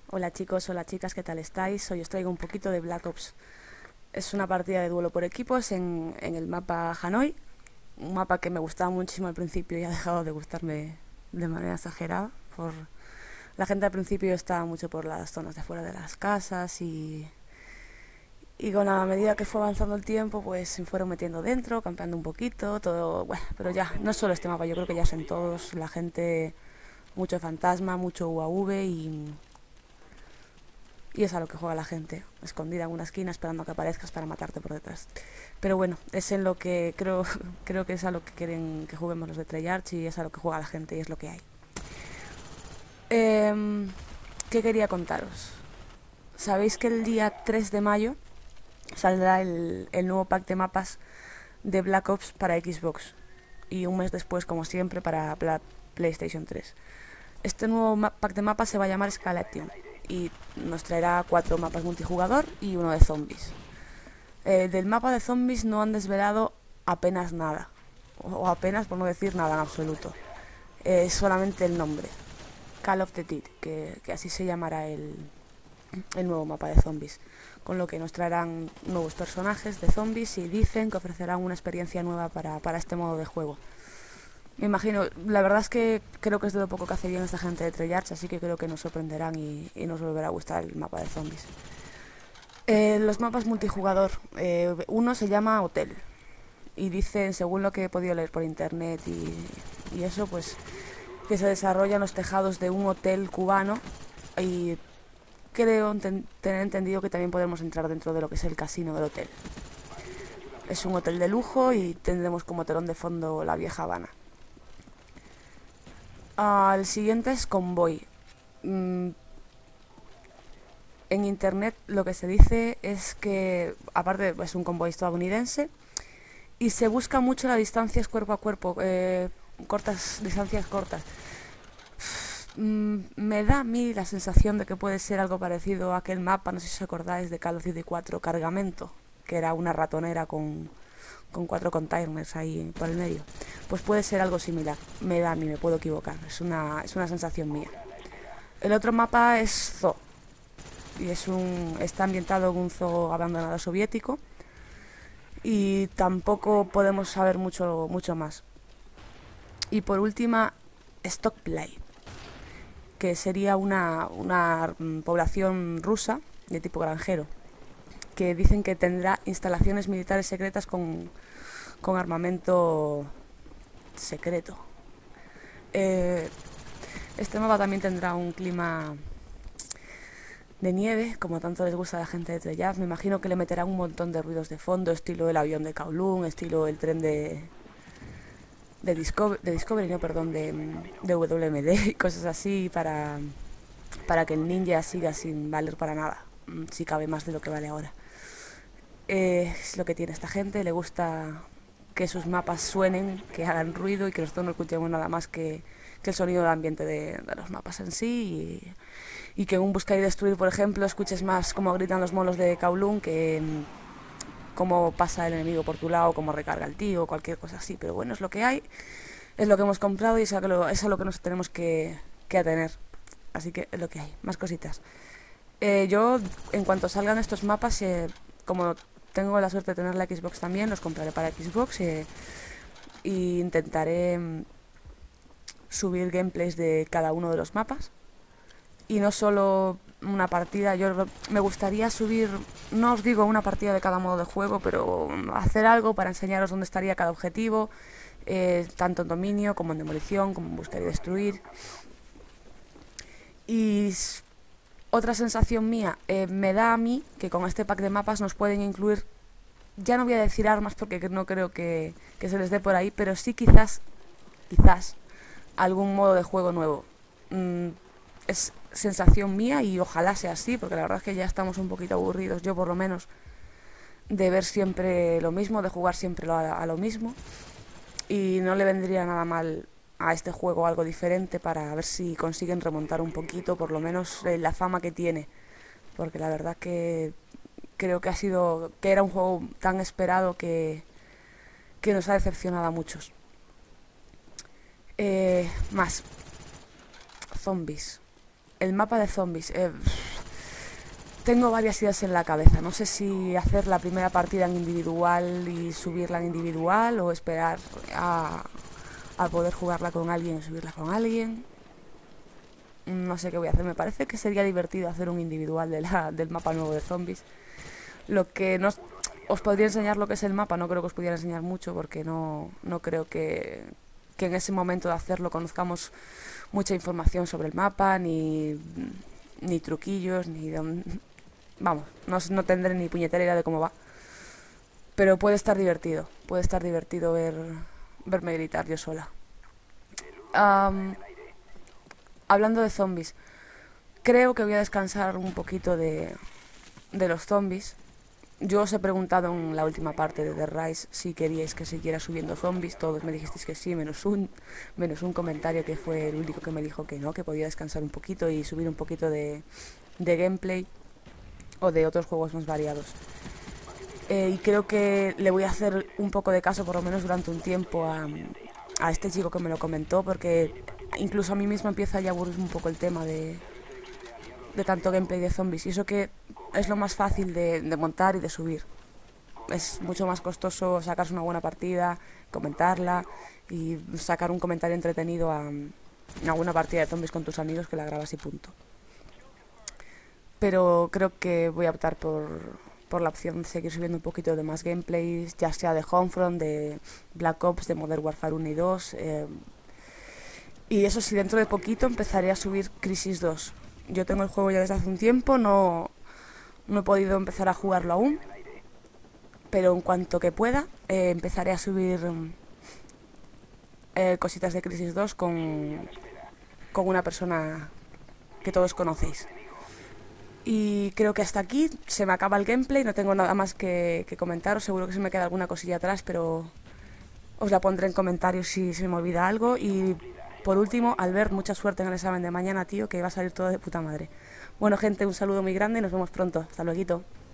Hola chicos, hola chicas, ¿qué tal estáis? Hoy os traigo un poquito de Black Ops. Es una partida de duelo por equipos en el mapa Hanoi, un mapa que me gustaba muchísimo al principio y ha dejado de gustarme de manera exagerada. La gente al principio estaba mucho por las zonas de fuera de las casas y con la medida que fue avanzando el tiempo pues se fueron metiendo dentro, campeando un poquito, todo, bueno, pero ya, no es solo este mapa, yo creo que ya es en todos, la gente, mucho fantasma, mucho UAV y es a lo que juega la gente, escondida en una esquina esperando a que aparezcas para matarte por detrás. Pero bueno, es en lo que creo que es a lo que quieren que juguemos los de Treyarch y es a lo que juega la gente y es lo que hay. ¿Qué quería contaros? Sabéis que el día 3 de mayo saldrá el nuevo pack de mapas de Black Ops para Xbox y un mes después, como siempre, para PlayStation 3. Este nuevo pack de mapas se va a llamar Escalation y nos traerá 4 mapas multijugador y uno de zombies. Del mapa de zombies no han desvelado apenas nada, o apenas por no decir nada en absoluto. Solamente el nombre, Call of the Dead, que así se llamará el nuevo mapa de zombies, con lo que nos traerán nuevos personajes de zombies y dicen que ofrecerán una experiencia nueva para este modo de juego. Me imagino, la verdad es que creo que es de lo poco que hace bien esta gente de Treyarch, así que creo que nos sorprenderán y nos volverá a gustar el mapa de zombies. Los mapas multijugador, uno se llama Hotel y dicen, según lo que he podido leer por internet y eso, pues que se desarrolla en los tejados de un hotel cubano y creo tener entendido que también podemos entrar dentro de lo que es el casino del hotel. Es un hotel de lujo y tendremos como telón de fondo la vieja Habana. El siguiente es Convoy. En internet lo que se dice es que, aparte, es un convoy estadounidense y se busca mucho las distancias cuerpo a cuerpo, distancias cortas. Me da a mí la sensación de que puede ser algo parecido a aquel mapa, no sé si os acordáis, de Call of Duty 4, Cargamento, que era una ratonera con 4 containers ahí por el medio. Pues puede ser algo similar, me da a mí, me puedo equivocar, es una sensación mía. El otro mapa es Zoo, y está ambientado en un zoo abandonado soviético y tampoco podemos saber mucho más. Y por última, Stockplay, que sería una población rusa de tipo granjero, que dicen que tendrá instalaciones militares secretas con armamento secreto. Este mapa también tendrá un clima de nieve, como tanto les gusta a la gente de Treyarch. Me imagino que le meterán un montón de ruidos de fondo, estilo el avión de Kowloon, estilo el tren de Discovery, no, perdón, de WMD y cosas así para que el ninja siga sin valer para nada, si cabe más de lo que vale ahora. Es lo que tiene esta gente, le gusta que sus mapas suenen, que hagan ruido y que nosotros no escuchemos nada más que el sonido del ambiente de los mapas en sí y que en un buscar y destruir, por ejemplo, escuches más cómo gritan los monos de Kowloon que cómo pasa el enemigo por tu lado, cómo recarga el tío, cualquier cosa así. Pero bueno, es lo que hay, es lo que hemos comprado y es a lo que nos tenemos que atener. Así que es lo que hay, más cositas. Yo, en cuanto salgan estos mapas, como tengo la suerte de tener la Xbox también, los compraré para Xbox e intentaré subir gameplays de cada uno de los mapas y no solo una partida. Yo me gustaría subir, no os digo una partida de cada modo de juego, pero hacer algo para enseñaros dónde estaría cada objetivo, tanto en dominio como en demolición, como en buscar y destruir. Y otra sensación mía, me da a mí que con este pack de mapas nos pueden incluir, ya no voy a decir armas porque no creo que se les dé por ahí, pero sí quizás algún modo de juego nuevo. Es sensación mía y ojalá sea así, porque la verdad es que ya estamos un poquito aburridos, yo por lo menos, de ver siempre lo mismo, de jugar siempre a lo mismo, y no le vendría nada mal a este juego algo diferente para ver si consiguen remontar un poquito, por lo menos la fama que tiene, porque la verdad que creo que era un juego tan esperado que nos ha decepcionado a muchos. Más zombies. El mapa de zombies. Tengo varias ideas en la cabeza. No sé si hacer la primera partida en individual y subirla en individual o esperar a poder jugarla con alguien y subirla con alguien. No sé qué voy a hacer. Me parece que sería divertido hacer un individual del mapa nuevo de zombies. Lo que no os podría enseñar lo que es el mapa, no creo que os pudiera enseñar mucho porque no creo que en ese momento de hacerlo conozcamos mucha información sobre el mapa, ni truquillos, ni de, vamos, no tendré ni puñetera idea de cómo va. Pero puede estar divertido verme gritar yo sola. Am, Hablando de zombies, creo que voy a descansar un poquito de los zombies. Yo os he preguntado en la última parte de The Rise si queríais que siguiera subiendo zombies. Todos me dijisteis que sí, menos un comentario que fue el único que me dijo que no, que podía descansar un poquito y subir un poquito de gameplay o de otros juegos más variados. Y creo que le voy a hacer un poco de caso, por lo menos durante un tiempo, a este chico que me lo comentó, porque incluso a mí mismo empieza ya a aburrir un poco el tema de tanto gameplay de zombies. Y eso que es lo más fácil de montar y de subir. Es mucho más costoso sacarse una buena partida, comentarla y sacar un comentario entretenido a una buena partida de zombies con tus amigos que la grabas y punto. Pero creo que voy a optar por la opción de seguir subiendo un poquito de más gameplays, ya sea de Homefront, de Black Ops, de Modern Warfare 1 y 2. Y eso sí, dentro de poquito empezaré a subir Crisis 2. Yo tengo el juego ya desde hace un tiempo, no he podido empezar a jugarlo aún, pero en cuanto que pueda empezaré a subir cositas de Crisis 2 con una persona que todos conocéis. Y creo que hasta aquí se me acaba el gameplay, no tengo nada más que comentaros, seguro que se me queda alguna cosilla atrás, pero os la pondré en comentarios si se me olvida algo. Y por último, Albert, mucha suerte en el examen de mañana, tío, que va a salir todo de puta madre. Bueno, gente, un saludo muy grande y nos vemos pronto. Hasta luego.